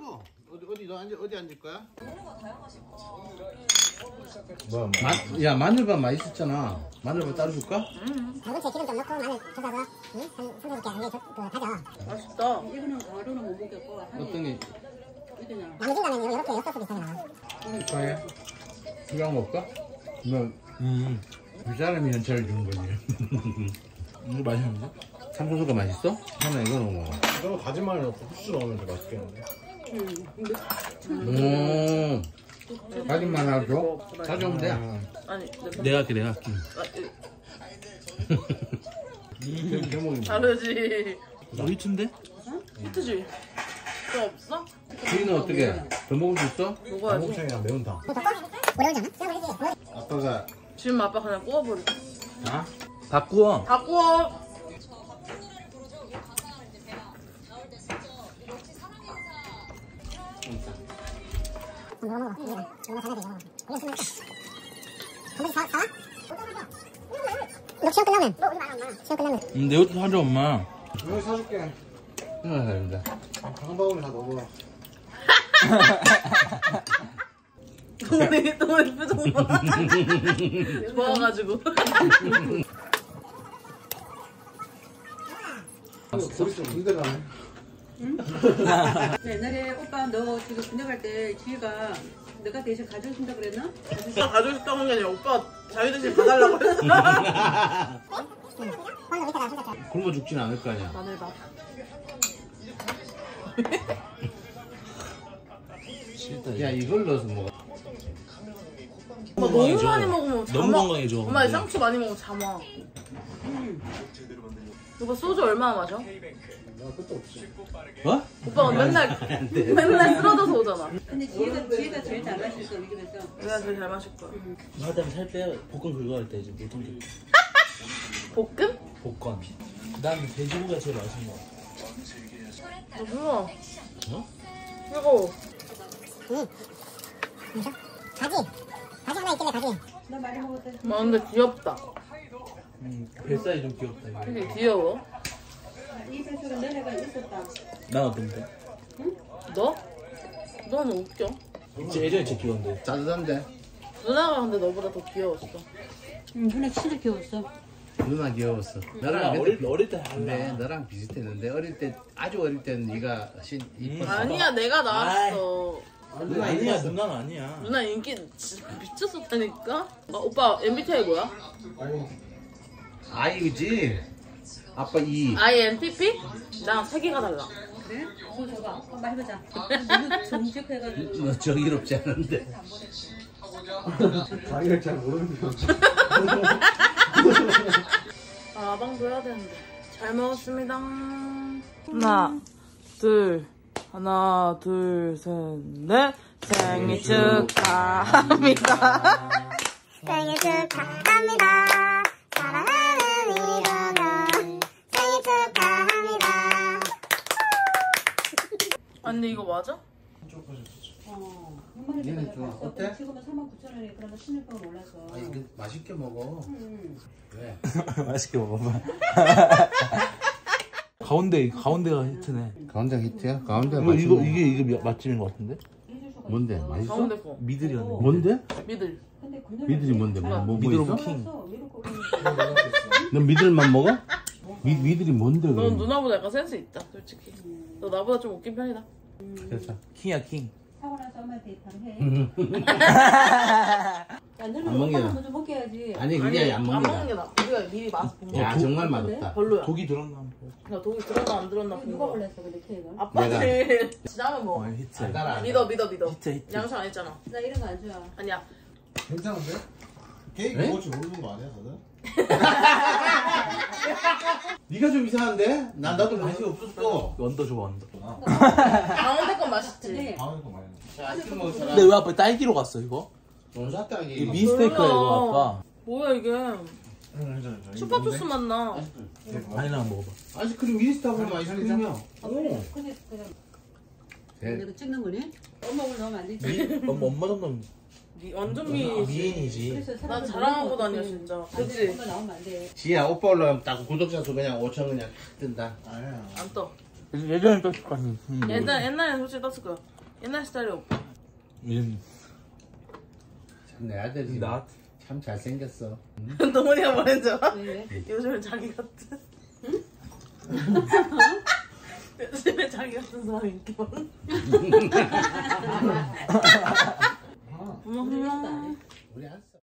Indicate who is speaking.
Speaker 1: 시끄러. 어디 너 어디 앉을 거야?
Speaker 2: 메뉴가 다양하실 거.
Speaker 1: 뭐? 야 마늘밥 맛있었잖아. 마늘밥 따로 줄까?
Speaker 3: 달고추에 기름 좀 넣고 마늘 펴서 한 3-4개 한 개 다져.
Speaker 2: 맛있다.
Speaker 4: 이거는 가루는 못 먹겠고
Speaker 1: 어떤 게?
Speaker 4: 그냥
Speaker 3: 양심 가면 이렇게 엽서도 비슷하게 나와.
Speaker 1: 그래? 이거 먹을까? 그 사람이 연차를 주는 거지.
Speaker 5: 이거 맛있는데?
Speaker 1: 삼소스가 맛있어? 하나 이거 먹어.
Speaker 5: 이거 다진 마늘 넣고 후추 넣으면 더 맛있겠는데?
Speaker 1: 다진 마늘 줘? 가져오면 돼.
Speaker 2: 아니
Speaker 5: 내가 할게.
Speaker 1: 제목이
Speaker 2: 다르지.
Speaker 5: 너 히트인데?
Speaker 2: 히트지? 또 없어?
Speaker 1: 주인은 어떻게? 더 먹을 수 있어?
Speaker 2: 먹어야지.
Speaker 5: 한국창이랑 매운탕.
Speaker 3: 어려우지 않아? 생각해보지.
Speaker 1: 아빠가
Speaker 2: 지금 아빠 그냥 구워버려.
Speaker 1: 아?
Speaker 5: 다 구워.
Speaker 2: 다 구워.
Speaker 3: 먹어. 이거 잘해야 돼. 이거 쓰면 한번 사? 너 시험 끝나면. 시험 끝나면.
Speaker 5: 내 옷도 사줘 엄마.
Speaker 1: 여기 사줄게. 생각합니다.
Speaker 5: 한 바구니 다 넣어.
Speaker 2: 동네 표정 봐. 좋아가지고.
Speaker 1: 소리 좀 힘들어하네.
Speaker 4: 옛날에 오빠 너 지금 군대 갈 때 지희가 너가 대신 가져준다 그랬나?
Speaker 2: 오빠 가지고 싶다는 게 아니라 오빠 자기 대신 봐달라고 그랬어.
Speaker 1: 굶어 죽진 않을 거 아니야.
Speaker 2: 마늘밥.
Speaker 5: 싫다.
Speaker 1: 야 이걸 넣어서 먹어.
Speaker 2: 엄마 너무 많이 먹으면 잠아.
Speaker 5: 너무 건강해져.
Speaker 2: 엄마 쌍추 많이 먹으면 잠아. 오빠 소주 얼마나 마셔?
Speaker 1: 끝도 없지.
Speaker 5: 어?
Speaker 2: 오빠가 맨날 쓰러져서 오잖아.
Speaker 4: 근데 지희가 제일 잘 마실 거 이게 됐어.
Speaker 2: 내가 제일 잘 마실 거야.
Speaker 5: 나 때문에 살 빼. 볶음 그거 할 때 이제 물통
Speaker 2: 볶음?
Speaker 5: 볶음. 난 돼지고기가 제일 맛있는 거 같아.
Speaker 2: 뭐야?
Speaker 5: 어?
Speaker 2: 이거.
Speaker 3: 가지 하나 있길래 가지.
Speaker 4: 너 많이 먹었대.
Speaker 2: 아 근데 귀엽다.
Speaker 5: 뱃살이 좀 귀엽다 이거.
Speaker 2: 되게 귀여워.
Speaker 4: 이 세수가 너네가 있었다.
Speaker 5: 난 어떤데?
Speaker 2: 너? 너는 웃겨.
Speaker 5: 예전에 진짜 귀여운데.
Speaker 1: 따뜻한데?
Speaker 2: 누나가 근데 너보다 더 귀여웠어.
Speaker 4: 누나 진짜 귀여웠어.
Speaker 1: 누나 귀여웠어.
Speaker 5: 나랑 어릴 때
Speaker 1: 근데
Speaker 5: 달라.
Speaker 1: 너랑 비슷했는데 어릴 때 아주 어릴 때는 네가 이뻤어.
Speaker 2: 아니야 내가 나왔어.
Speaker 5: 아니야 누나는 아니야.
Speaker 2: 누나 인기 진짜 미쳤었다니까? 오빠 MBTI 뭐야?
Speaker 1: 아이유지. 아빠 이.
Speaker 2: INTP? 나랑 3개가 달라.
Speaker 4: 그래? 그거 줘봐. 엄마 해보자. 너무 정직해가지고.
Speaker 1: 너 정의롭지 않은데.
Speaker 5: 자기를 잘 모르는 거.
Speaker 2: 아 방도 해야 되는데. 잘 먹었습니다. 하나 둘 셋 넷. 생일 축하합니다.
Speaker 3: 생일 축하합니다. 사랑하는 이러다 생일 축하합니다.
Speaker 2: 아니 근데 이거 맞아?
Speaker 1: 얘는 좋아. 어때?
Speaker 4: 지금은 49,000원에 그러면 신을병을 올라서.
Speaker 1: 아 이거 맛있게 먹어. 왜?
Speaker 5: 맛있게 먹어봐. 가운데가 히트네.
Speaker 1: 가운데 히트야? 가운데
Speaker 5: 이게 맛집인 것 같은데?
Speaker 1: 뭔데? 맛있어?
Speaker 2: 가운데 거.
Speaker 5: 미들이었네.
Speaker 1: 뭔데?
Speaker 2: 미들.
Speaker 1: 미들이 뭔데? 뭐
Speaker 5: 미들
Speaker 1: 있어?
Speaker 5: 오브 킹.
Speaker 1: 넌 미들만 먹어? 미들이 뭔데?
Speaker 2: 넌
Speaker 1: 그럼?
Speaker 2: 누나보다 약간 센스 있다 솔직히. 너 나보다 좀 웃긴 편이다.
Speaker 1: 됐어.
Speaker 5: 킹이야 킹.
Speaker 4: 하고 나서 엄마한테 바로 해.
Speaker 1: 안 먹냐?
Speaker 4: 먼저 먹여야지.
Speaker 1: 아니 그게 안 먹는
Speaker 2: 게 나아. 우리가 미리 맛 본
Speaker 1: 야
Speaker 2: 거야.
Speaker 1: 정말 맛없다.
Speaker 2: 별로야.
Speaker 5: 독이 들었나?
Speaker 2: 나 독이 들었나 안 들었나 본
Speaker 4: 누가
Speaker 2: 거야.
Speaker 4: 올렸어 근데 케이크가?
Speaker 2: 아빠지. 지나면 먹어.
Speaker 5: 히트.
Speaker 1: 따라.
Speaker 2: 믿어.
Speaker 5: 히트.
Speaker 2: 양상 안 했잖아.
Speaker 4: 나 이런 거 안 좋아.
Speaker 2: 아니야.
Speaker 6: 괜찮은데? 케이크
Speaker 1: 네?
Speaker 6: 먹을 줄 모르는 거 아니야, 다들?
Speaker 1: 네가 좀 이상한데? 나도 맛이 없었어.
Speaker 5: 언더 좋아 언더.
Speaker 2: 가운데 건 맛있지.
Speaker 4: 네.
Speaker 6: 다음에 거 많이 먹어.
Speaker 1: 자, 아이스크림 먹을 사람.
Speaker 5: 근데 왜 아빠 딸기로 갔어 이거?
Speaker 1: 돈 샀다기.
Speaker 5: 이거 미스테이크야 이거 아빠.
Speaker 2: 뭐야 이게? 슈퍼주스 맛나.
Speaker 5: 아니 나 먹어봐.
Speaker 1: 아이스크림 미스트하고 아이스크림이야.
Speaker 4: 오. 근데 그냥
Speaker 1: 네.
Speaker 4: 내가 찍는 거니? 엄마 올 넣으면 안 되지.
Speaker 5: 엄마 정도는
Speaker 2: 완전 미인이지.
Speaker 5: 미인이지.
Speaker 4: 그래서
Speaker 2: 나
Speaker 4: 사람들
Speaker 2: 자랑한 거
Speaker 4: 놀라고
Speaker 2: 다녀
Speaker 4: 그러지.
Speaker 2: 진짜.
Speaker 4: 안 돼,
Speaker 2: 그치?
Speaker 4: 엄마 나오면 안 돼.
Speaker 1: 지야 오빠 올라가면 딱 구독자 수 그냥 5천 그냥 탁 뜬다.
Speaker 6: 아니야.
Speaker 2: 안 떠.
Speaker 5: 예전에 떴을 거 아니야.
Speaker 2: 옛날에 솔직히 떴을 거야. 옛날 스타일이 오빠.
Speaker 5: 요즘
Speaker 1: 내 아들이
Speaker 5: 나
Speaker 1: 참 잘생겼어.
Speaker 2: 동훈이가 뭐랬지?
Speaker 4: 왜?
Speaker 2: 요즘에 자기 같은. 요즘에 자기 같은 사람이 인기 많아.
Speaker 6: 아,
Speaker 2: 어머.
Speaker 1: 우리 안 써.